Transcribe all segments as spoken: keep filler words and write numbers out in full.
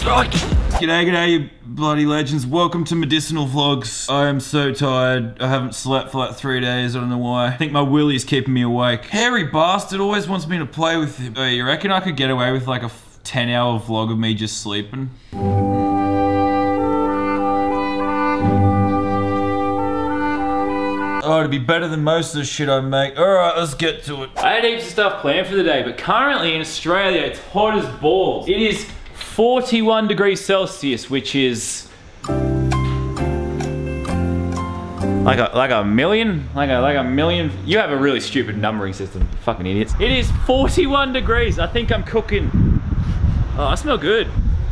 G'day, g'day, you bloody legends. Welcome to Medicinal Vlogs. I am so tired. I haven't slept for like three days. I don't know why. I think my willy's keeping me awake. Hairy bastard always wants me to play with him. Oh, you reckon I could get away with like a ten hour vlog of me just sleeping? Oh, to be better than most of the shit I make. Alright, let's get to it. I had heaps of stuff planned for the day, but currently in Australia, it's hot as balls. It is forty-one degrees Celsius, which is like a like a million, like a like a million. You have a really stupid numbering system, fucking idiots. It is forty-one degrees. I think I'm cooking. Oh, I smell good.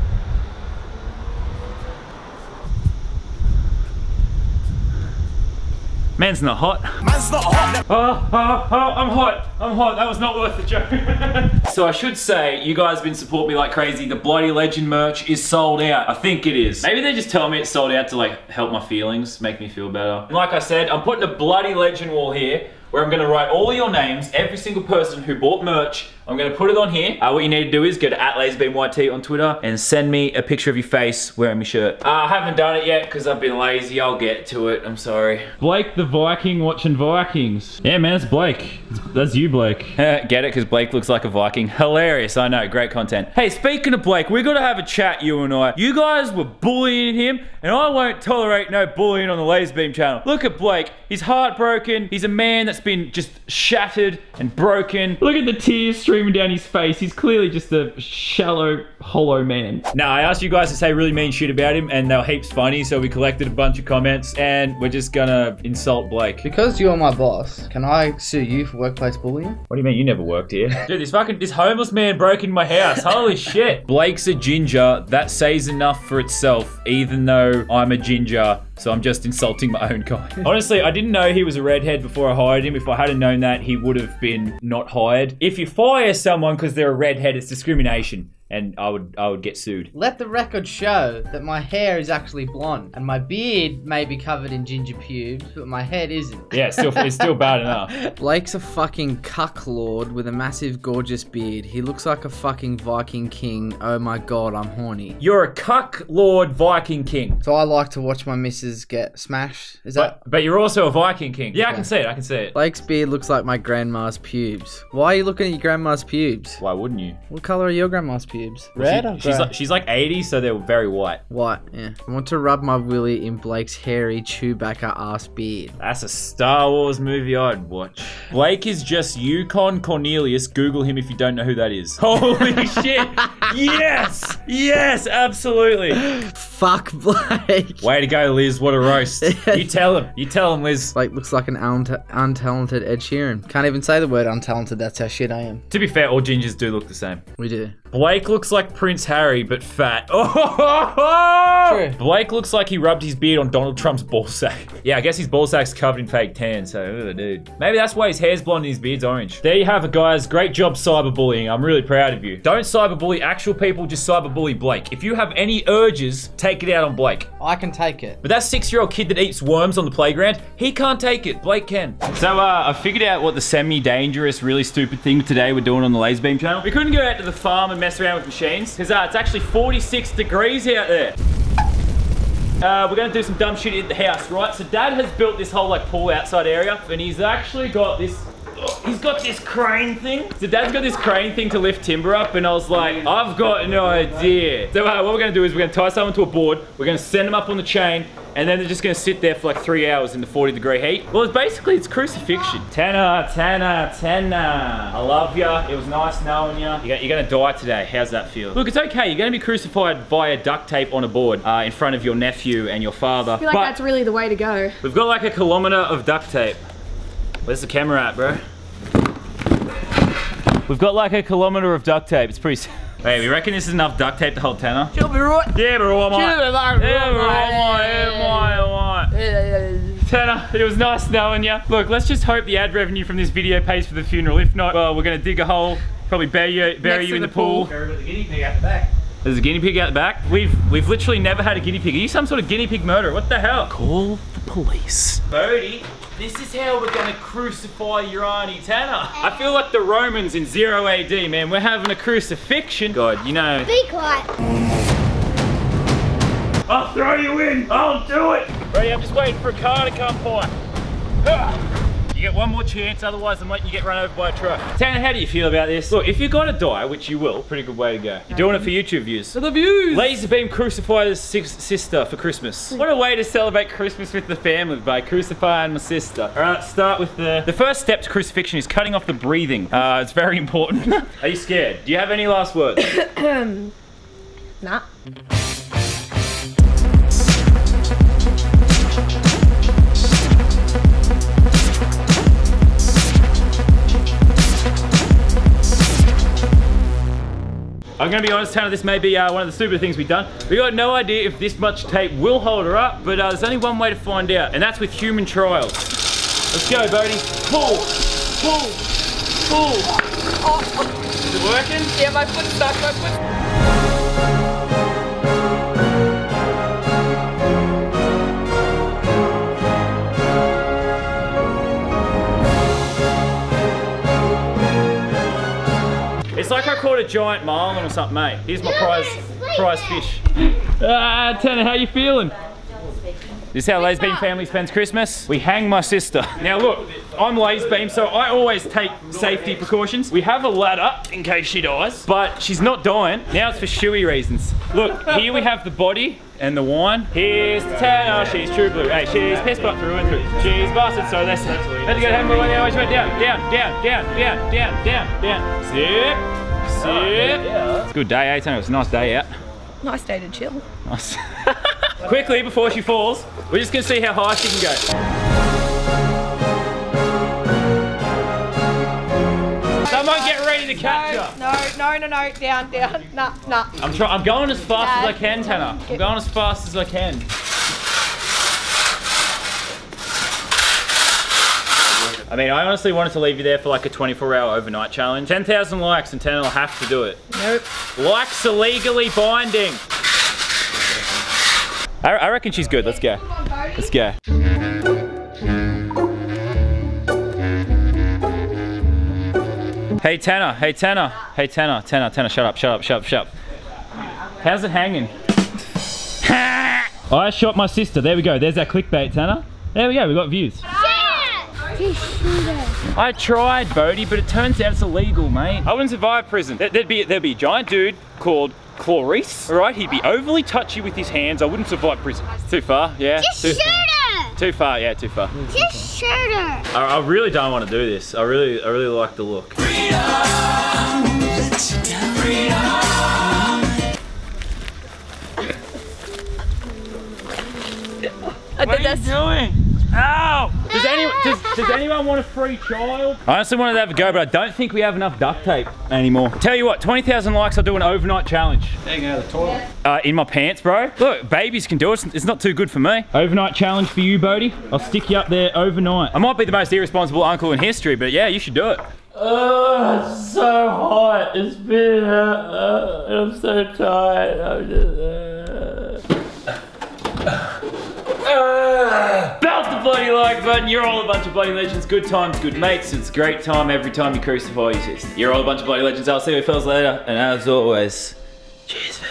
Man's not hot. Man's not hot. Oh, oh, oh, I'm hot. I'm hot. That was not worth the joke. So I should say, you guys have been supporting me like crazy. The Bloody Legend merch is sold out. I think it is. Maybe they just tell me it's sold out to like help my feelings, make me feel better. And like I said, I'm putting a Bloody Legend wall here where I'm gonna write all of your names, every single person who bought merch. I'm gonna put it on here. Uh, what you need to do is go to at LaserBeamYT on Twitter and send me a picture of your face wearing my shirt. Uh, I haven't done it yet because I've been lazy. I'll get to it, I'm sorry. Blake the Viking watching Vikings. Yeah, man, it's Blake. That's you, Blake. Get it? Because Blake looks like a Viking. Hilarious, I know, great content. Hey, speaking of Blake, we gotta have a chat, you and I. You guys were bullying him, and I won't tolerate no bullying on the LaserBeam channel. Look at Blake, he's heartbroken. He's a man that's been just shattered and broken. Look at the tears streaming down his face. He's clearly just a shallow, hollow man. Now, I asked you guys to say really mean shit about him, and they were heaps funny, so we collected a bunch of comments, and we're just gonna insult Blake. Because you're my boss, can I sue you for workplace bullying? What do you mean? You never worked here. Dude, this fucking, this homeless man broke in my house. Holy shit. Blake's a ginger. That says enough for itself, even though I'm a ginger. So I'm just insulting my own kind. Honestly, I didn't know he was a redhead before I hired him. If I hadn't known that, he would have been not hired. If you fire someone because they're a redhead, it's discrimination. And I would I would get sued. Let the record show that my hair is actually blonde. And my beard may be covered in ginger pubes, but my head isn't. Yeah, it's still, it's still bad enough. Blake's a fucking cuck lord with a massive gorgeous beard. He looks like a fucking Viking king. Oh my god, I'm horny. You're a cuck lord Viking king. So I like to watch my missus get smashed. Is that? But, but you're also a Viking king. Yeah, okay. I can see it, I can see it. Blake's beard looks like my grandma's pubes. Why are you looking at your grandma's pubes? Why wouldn't you? What color are your grandma's pubes? Red she, or she's like, she's like eighty, so they're very white. White, yeah. I want to rub my willy in Blake's hairy Chewbacca ass beard. That's a Star Wars movie I'd watch. Blake is just Yukon Cornelius. Google him if you don't know who that is. Holy shit! Yes! Yes, absolutely. Fuck Blake. Way to go, Liz. What a roast. You tell him. You tell him, Liz. Blake looks like an un untalented Ed Sheeran. Can't even say the word untalented. That's how shit I am. To be fair, all gingers do look the same. We do. Blake looks like Prince Harry, but fat. Oh! True. Blake looks like he rubbed his beard on Donald Trump's ballsack. Yeah, I guess his ballsack's covered in fake tan, so, ugh, dude. Maybe that's why his hair's blonde and his beard's orange. There you have it, guys. Great job cyberbullying. I'm really proud of you. Don't cyberbully actual people, just cyberbully Blake. If you have any urges, take it out on Blake. I can take it. But that six-year-old kid that eats worms on the playground, he can't take it. Blake can. So, uh, I figured out what the semi-dangerous, really stupid thing today we're doing on the LaserBeam channel. We couldn't go out to the farm and mess around with machines, because uh, it's actually forty-six degrees out there. Uh, we're gonna do some dumb shit in the house, right? So Dad has built this whole like pool outside area, and he's actually got this, oh, he's got this crane thing. So Dad's got this crane thing to lift timber up, and I was like, I've got no idea. So uh, what we're gonna do is we're gonna tie someone to a board, we're gonna send them up on the chain, and then they're just gonna sit there for like three hours in the forty degree heat. Well, it's basically, it's crucifixion. Tanner, Tanner, Tanner. I love ya. It was nice knowing ya. You're, you're gonna die today. How's that feel? Look, it's okay. You're gonna be crucified via duct tape on a board uh, in front of your nephew and your father. I feel like but that's really the way to go. We've got like a kilometer of duct tape. Where's the camera at, bro? We've got like a kilometer of duct tape. It's pretty... Hey, we reckon this is enough duct tape to hold Tanner? She'll be right. Yeah, but all mine. Yeah, but all mine. Yeah, all mine. Tanner, it was nice knowing you. Look, let's just hope the ad revenue from this video pays for the funeral. If not, well, we're gonna dig a hole, probably bury you, bury you in the, the pool. pool. There's a guinea pig out the back. There's a guinea pig out the back. We've we've literally never had a guinea pig. Are you some sort of guinea pig murderer? What the hell? Call the police. Bodie, this is how we're gonna crucify your auntie Tanner. I feel like the Romans in zero A D, man. We're having a crucifixion. God, you know. Be quiet. I'll throw you in. I'll do it. Ready? I'm just waiting for a car to come by. You get one more chance, otherwise I'm letting you get run over by a truck. Tanner, how do you feel about this? Look, if you're gonna die, which you will, pretty good way to go. You're doing it for YouTube views. For the views! Laserbeam crucified his sister for Christmas. What a way to celebrate Christmas with the family, by crucifying my sister. All right, let's start with the... The first step to crucifixion is cutting off the breathing. Uh, it's very important. Are you scared? Do you have any last words? Nah. I'm gonna be honest, Tanner, this may be uh, one of the stupid things we've done. We got no idea if this much tape will hold her up, but uh, there's only one way to find out, and that's with human trials. Let's go, Bodie. Pull, pull, pull. Oh. Is it working? Yeah, my foot's stuck, my foot's... It's like I caught a giant marlin or something, mate. Here's my prize, prize fish. Ah, Tanner, how you feeling? This is how Laserbeam family spends Christmas. We hang my sister. Now look, I'm Laserbeam, so I always take safety precautions. We have a ladder in case she dies, but she's not dying. Now it's for shoey reasons. Look, here we have the body and the wine. Here's Tanner, she's true blue. Hey, she's piss butt through and through. She's busted, so that's it. Let's go hang my one now. She went down, down, down, down, down, down, down, down. Zip. Sip. It's a good day, eh, Tanner? It was a nice day out. Nice day to chill. Nice. Quickly, before she falls, we're just gonna see how high she can go. Someone get ready to catch no, her. No, no, no, no, down, down, nah, nah. I'm trying. I'm going as fast Dad, as I can, Tanner. I'm going as fast as I can. I mean, I honestly wanted to leave you there for like a twenty-four hour overnight challenge. ten thousand likes and Tanner will have to do it. Nope. Likes are legally binding. I, I reckon she's good. Let's go. Let's go. Hey Tanner, hey Tanner, hey Tanner, Tanner, Tanner, shut up, shut up, shut up, shut up. How's it hanging? I shot my sister. There we go. There's our clickbait, Tanner. There we go. We got views. I tried, Bodie, but it turns out it's illegal, mate. I wouldn't survive prison. There'd be there'd be a giant dude called Clarice. All right, he'd be overly touchy with his hands. I wouldn't survive prison. It's too far, yeah. Just too, shoot her. Too far, yeah, too far. Just shoot her. I, I really don't want to do this. I really, I really like the look. Freedom, freedom. What are you doing? Ow! Does anyone, does, does anyone want a free child? I honestly wanted to have a go, but I don't think we have enough duct tape anymore. Tell you what, twenty thousand likes, I'll do an overnight challenge. Hang out of the toilet. Uh, in my pants, bro. Look, babies can do it. It's not too good for me. Overnight challenge for you, Bodie. I'll stick you up there overnight. I might be the most irresponsible uncle in history, but yeah, you should do it. Oh, it's so hot. It's been, uh, uh, I'm so tired. I'm just, uh... Uh, Belt the bloody like button. You're all a bunch of bloody legends. Good times, good mates. It's a great time every time you crucify your sister. You're all a bunch of bloody legends. I'll see you fellas later. And as always, cheers.